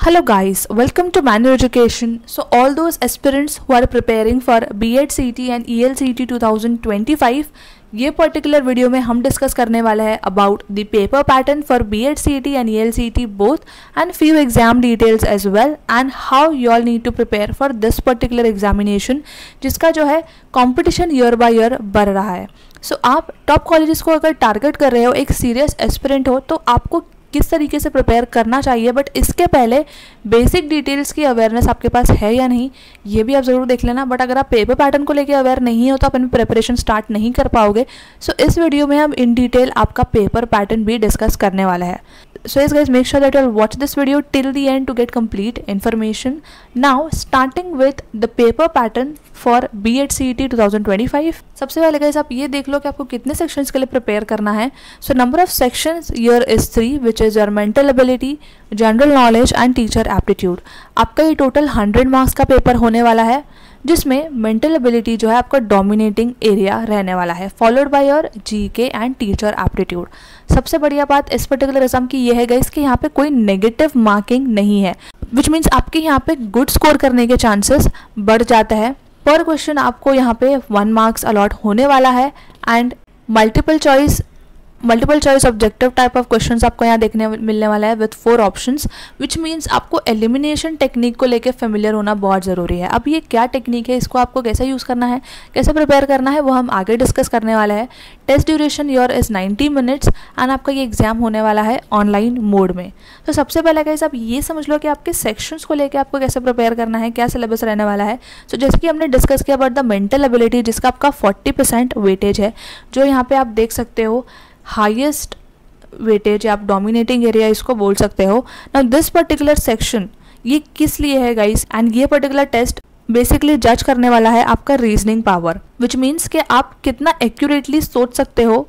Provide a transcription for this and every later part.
Hello guys, welcome to Manual Education. So all those aspirants who are preparing for B.Ed CET and ELCET 2025, ये particular video में हम discuss करने वाला है about the paper pattern for B.Ed CET and ELCET both and few exam details as well and how you all need to prepare for this particular examination, जिसका जो है competition year by year बढ़ रहा है. सो आप top colleges को अगर target कर रहे हो, एक सीरियस एस्पिरेंट हो, तो आपको किस तरीके से प्रिपेयर करना चाहिए. बट इसके पहले बेसिक डिटेल्स की अवेयरनेस आपके पास है या नहीं, ये भी आप ज़रूर देख लेना. बट अगर आप पेपर पैटर्न को लेकर अवेयर नहीं हो तो अपनी प्रिपरेशन स्टार्ट नहीं कर पाओगे. सो इस वीडियो में हम इन डिटेल आपका पेपर पैटर्न भी डिस्कस करने वाला है. So yes guys, make sure that you'll watch this video till the end to get complete information. Now starting with the paper pattern for B.Ed CET 2025. सबसे पहले guys आप ये देख लो कि आपको कितने sections के लिए prepare करना है. So number of sections here is 3, which is your mental ability, general knowledge and teacher aptitude. आपका ये total 100 marks का पेपर होने वाला है, जिसमें मेंटल एबिलिटी जो है आपका डोमिनेटिंग एरिया रहने वाला है, followed by your GK and teacher aptitude. सबसे बढ़िया बात इस पर्टिकुलर एग्जाम की ये है गाइस कि यहाँ पे कोई नेगेटिव मार्किंग नहीं है, विच मीन्स आपके यहाँ पे गुड स्कोर करने के चांसेस बढ़ जाता है. पर क्वेश्चन आपको यहाँ पे 1 मार्क्स अलॉट होने वाला है and multiple choice objective type of questions आपको यहाँ देखने मिलने वाला है विथ 4 ऑप्शंस, विच मीन्स आपको एलिमिनेशन टेक्निक को लेकर फेमिलियर होना बहुत ज़रूरी है. अब ये क्या टेक्निक है, इसको आपको कैसे यूज़ करना है, कैसे प्रिपेयर करना है, वो हम आगे डिस्कस करने वाला है. Test duration your is 90 minutes and आपका ये एग्जाम होने वाला है ऑनलाइन मोड में. तो सबसे पहले गाइस आप ये समझ लो कि आपके सेक्शंस को लेकर आपको कैसे प्रिपेयर करना है, क्या सिलेबस रहने वाला है. सो जैसे कि हमने डिस्कस किया अबाउट द मेंटल एबिलिटी, जिसका आपका 40% वेटेज है, जो यहाँ पे आप देख सकते हो हाईएस्ट वेटेज, आप डोमिनेटिंग एरिया इसको बोल सकते हो. नाउ दिस पर्टिकुलर सेक्शन ये किस लिए है गाइस, एंड ये पर्टिकुलर टेस्ट बेसिकली जज करने वाला है आपका रीजनिंग पावर, विच मीन्स कि आप कितना एक्यूरेटली सोच सकते हो.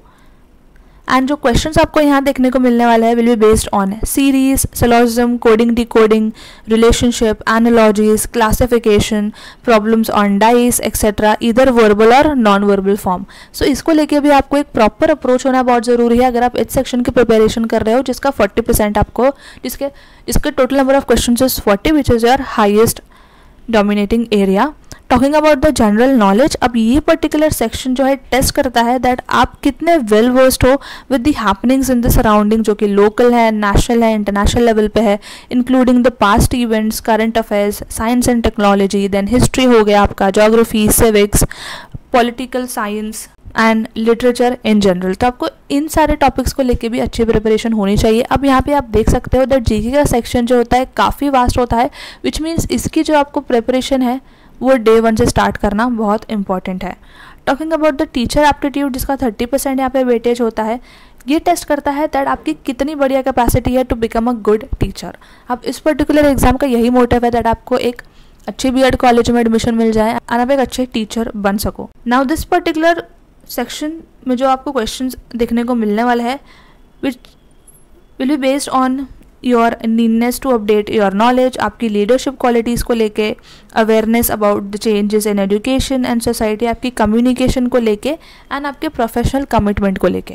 एंड जो क्वेश्चंस आपको यहाँ देखने को मिलने वाला है will be based on series, syllogism, coding, decoding, relationship, analogies, classification, problems on dice etcetera, इधर वर्बल और नॉन वर्बल फॉर्म. सो इसको लेके भी आपको एक प्रॉपर अप्रोच होना बहुत ज़रूरी है अगर आप इस सेक्शन की प्रिपरेशन कर रहे हो, जिसका 40% आपको, जिसके total number of question is 40, which is your highest dominating area. Talking about the general knowledge, अब ये पर्टिकुलर सेक्शन जो है टेस्ट करता है दैट आप कितने वेल वर्स्ड हो with the happenings in the surrounding, जो कि लोकल है, नेशनल है, इंटरनेशनल लेवल पे है, including the past events, current affairs, science and technology, then history हो गया आपका, geography, civics, political science and literature in general. तो आपको इन सारे टॉपिक्स को लेके भी अच्छी प्रिपरेशन होनी चाहिए. अब यहाँ पे आप देख सकते हो दैट जीके का सेक्शन जो होता है काफ़ी वास्ट होता है, विच मीन्स इसकी जो आपको प्रिपरेशन है वो डे 1 से स्टार्ट करना बहुत इंपॉर्टेंट है. Talking about the teacher aptitude, जिसका 30% यहाँ पे वेटेज होता है, ये टेस्ट करता है दैट आपकी कितनी बढ़िया कैपेसिटी है to become a good teacher. अब इस पर्टिकुलर एग्जाम का यही मोटिव है दैट आपको एक अच्छी B.Ed कॉलेज में एडमिशन मिल जाए और आप एक अच्छे टीचर बन सको. नाउ दिस पर्टिकुलर सेक्शन में जो आपको क्वेश्चंस देखने को मिलने वाला है which will be based on your needness to update your knowledge, आपकी लीडरशिप क्वालिटीज़ को लेके, awareness about the changes in education and society, आपकी कम्युनिकेशन को लेके एंड आपके प्रोफेशनल कमिटमेंट को लेके.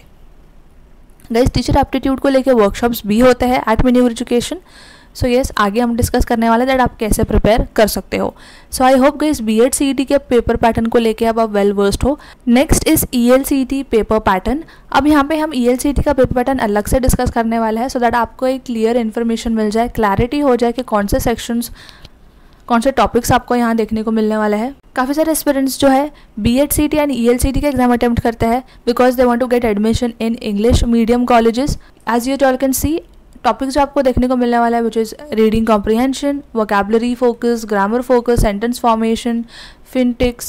गाइस टीचर एप्टीट्यूड को लेके वर्कशॉप्स भी होते हैं at maneuver education. So yes, आगे हम डिस्कस करने वाले दैट आप कैसे प्रिपेयर कर सकते हो. So I hope guys B.Ed CET के पेपर पैटर्न को लेके अब आप वेल वर्स्ड हो. Next is ELCET paper pattern. अब यहाँ पे हम ELCET का पेपर पैटर्न अलग से डिस्कस करने वाले हैं, सो दैट आपको एक क्लियर इन्फॉर्मेशन मिल जाए, क्लैरिटी हो जाए कि कौन से सेक्शंस, कौन से टॉपिक्स आपको यहाँ देखने को मिलने वाला है. काफ़ी सारे एस्पिरेंट्स जो है B.Ed CET एंड ELCET का एग्जाम अटेम्प्ट करते हैं because they want to get admission in English medium colleges. As you all can see, topics जो आपको देखने को मिलने वाला है which is reading comprehension, vocabulary focus, grammar focus, sentence formation, phonetics,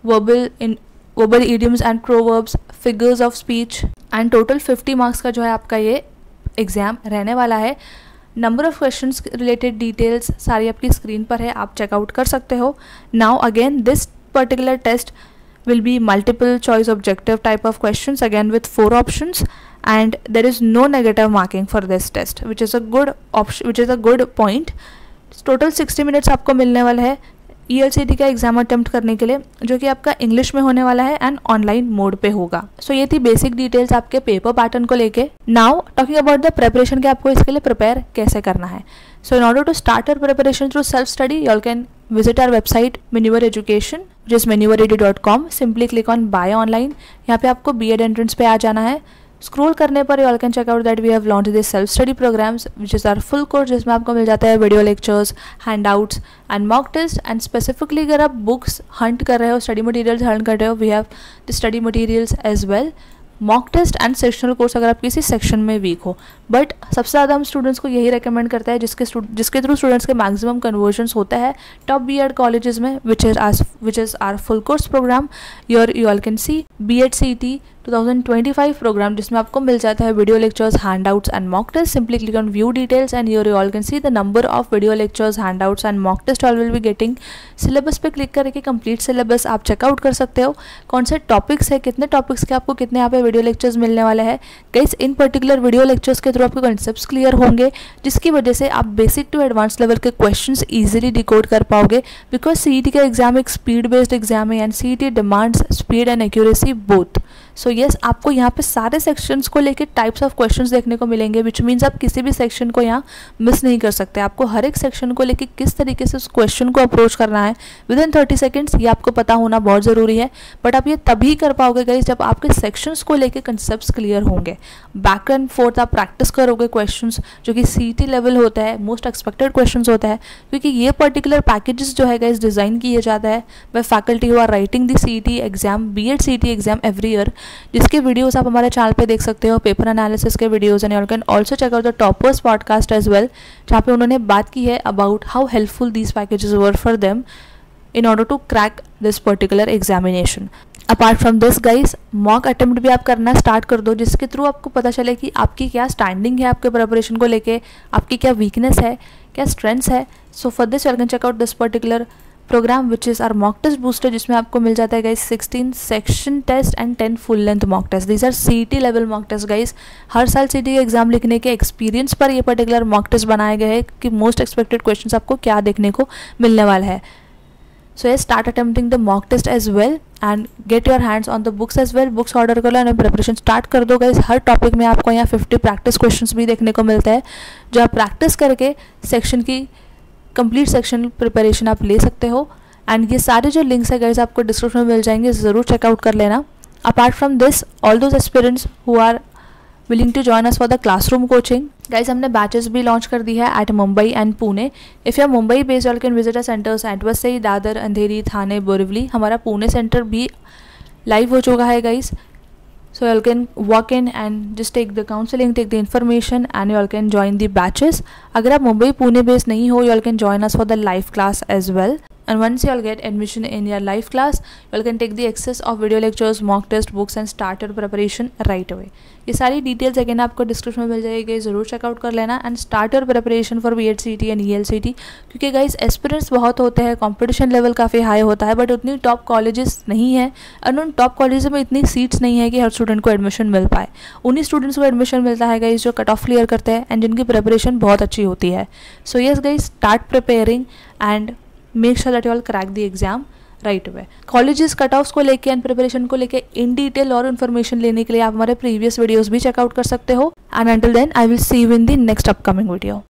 verbal idioms and proverbs, figures of speech, and total 50 marks का जो है आपका ये एग्ज़ाम रहने वाला है. Number of questions related details सारी आपकी स्क्रीन पर है, आप चेकआउट कर सकते हो. Now again this particular test will be multiple choice objective type of questions, again with 4 options, and there is no negative marking for this test, which is a good option, which is a good point. Total 60 minutes आपको मिलने वाला है ELCET का exam attempt करने के लिए, जो कि आपका इंग्लिश में होने वाला है एंड ऑनलाइन मोड पे होगा. सो ये थी बेसिक डिटेल्स आपके पेपर पैटर्न को लेके. Now talking about the preparation, कि आपको इसके लिए प्रिपेयर कैसे करना है. So in order to start our preparation through self-study, you all can visit our website Maneuver Education, which is maneuveredu.com. Simply click on Buy Online. यहाँ पे आपको B.Ed Entrance पे आ जाना है. स्क्रॉल करने पर you all can check out that we have launched this self study programs, which is our full course, जिसमें आपको मिल जाता है video lectures, handouts and mock test. And specifically अगर आप बुक्स हंट कर रहे हो, स्टडी मटेरियल्स हंट कर रहे हो, we have the study materials as well. Mock test and sectional course अगर आप किसी सेक्शन में वीक हो. बट सबसे ज़्यादा हम स्टूडेंट्स को यही रेकमेंड करते हैं जिसके थ्रू स्टूडेंट्स के मैक्सिमम कन्वर्जन्स होता है टॉप B.Ed कॉलेजेस में, which is our full course program. You all can see B.Ed CET 2025 program, जिसमें आपको मिल जाता है video lectures, handouts and mock test. Simply click on view details and you all can see the number of video lectures, handouts and mock test all will be getting. Syllabus पे click करके complete syllabus आप checkout कर सकते हो. कौन से topics है, कितने टॉपिक्स के आपको कितने यहाँ पे वीडियो लेक्चर्स मिलने वाले हैं. गाइस इन पर्टिकुलर वीडियो लेक्चर्स के थ्रू आपके कॉन्सेप्ट्स क्लियर होंगे, जिसकी वजह से आप बेसिक टू एडवांस लेवल के क्वेश्चंस इजीली डिकोड कर पाओगे. बिकॉज CET का एग्जाम एक स्पीड बेस्ड एग्जाम है and CET demands speed and accuracy both. So yes, आपको यहाँ पे सारे सेक्शंस को लेके टाइप्स ऑफ क्वेश्चंस देखने को मिलेंगे, विच मीन्स आप किसी भी सेक्शन को यहाँ मिस नहीं कर सकते. आपको हर एक सेक्शन को लेके किस तरीके से उस क्वेश्चन को अप्रोच करना है विद इन 30 सेकेंड्स, ये आपको पता होना बहुत ज़रूरी है. बट आप ये तभी कर पाओगे गाइस जब आपके सेक्शंस को लेके कंसेप्ट्स क्लियर होंगे. बैक एंड फोर्थ आप प्रैक्टिस करोगे क्वेश्चंस, जो कि CET लेवल होता है, मोस्ट एक्सपेक्टेड क्वेश्चंस होता है, क्योंकि ये पर्टिकुलर पैकेजेस जो है गाइस डिज़ाइन किए जाता है by faculty who are writing the CET exam, B.Ed CET exam every year, जिसके वीडियोस आप हमारे चैनल पे देख सकते हो, पेपर एनालिसिस के videos. And you can also check out the toppers podcast as well, जहाँ पे उन्होंने बात की है about how helpful these packages were for them in order to crack this particular examination. Apart from this guys, mock attempt भी आप करना start कर दो, जिसके थ्रू आपको पता चले कि आपकी क्या स्टैंडिंग है आपके प्रिपरेशन को लेके, आपकी क्या वीकनेस है, क्या स्ट्रेंथ्स है. So for this you can check out this particular program which is our mock test booster, जिसमें आपको मिल जाता है guys 16 section test and 10 full length mock test. These are CET level mock test guys. हर साल CET के exam लिखने के एक्सपीरियंस पर ये पर्टिकुलर मॉक टेस्ट बनाए गए हैं कि मोस्ट एक्सपेक्टेड क्वेश्चंस आपको क्या देखने को मिलने वाला है. So yeah start attempting the mock test as well and get your hands on the books as well. Books order कर लो एंड प्रिपरेशन स्टार्ट कर दो गाइस. हर टॉपिक में आपको यहाँ 50 प्रैक्टिस क्वेश्चंस भी देखने को मिलता है, जो आप प्रैक्टिस करके सेक्शन की कंप्लीट सेक्शन प्रिपरेशन आप ले सकते हो. एंड ये सारे जो लिंक्स है गाइस आपको डिस्क्रिप्शन में मिल जाएंगे, ज़रूर चेकआउट कर लेना. Apart from this, all those aspirants who are willing to join us for the classroom coaching, guys हमने बैचेस भी लॉन्च कर दी है at Mumbai and Pune. If you are Mumbai based all can visit a centers at Vasai, Dadar, Andheri, Thane, Borivali. हमारा Pune center भी live हो चुका है guys. So you all can walk in and just take the counseling, take the information and you all can join the batches. अगर आप Mumbai Pune based नहीं हो, you all can join us for the live class as well. And once you all get admission in your live class, you all can take the access of video lectures, mock test, books and start your preparation right away. ये सारी details again आपको description में मिल जाएगी, ज़रूर check out कर लेना and start your preparation for B.Ed CET and EL CET. क्योंकि guys aspirants बहुत होते हैं, कंपटीशन लेवल काफ़ी हाई होता है, बट उतनी टॉप कॉलेजेस नहीं है और उन टॉप कॉलेज में इतनी सीट्स नहीं है कि हर स्टूडेंट को एडमिशन मिल पाए. उन्हीं स्टूडेंट्स को एडमिशन मिलता है गाइस जो कट ऑफ क्लियर करते हैं एंड जिनकी प्रिपरेशन बहुत अच्छी होती है. So yes guys, start preparing and make sure that you all crack the exam right away. Colleges cut offs को लेके एंड प्रिपरेशन को लेके इन डिटेल और इन्फॉर्मेशन लेने के लिए आप हमारे प्रीवियस वीडियोस भी चेकआउट कर सकते हो. And until then I will see you in the next upcoming video.